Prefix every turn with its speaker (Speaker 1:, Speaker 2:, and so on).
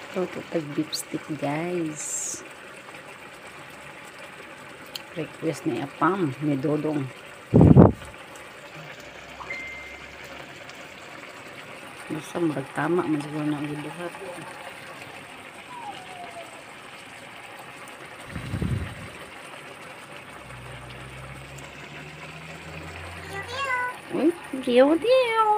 Speaker 1: Ito tag beef stick, guys. Request ni Apam, ni Dodong. Basta magtama, masiguro na ang gibuhat. Uy, diyo.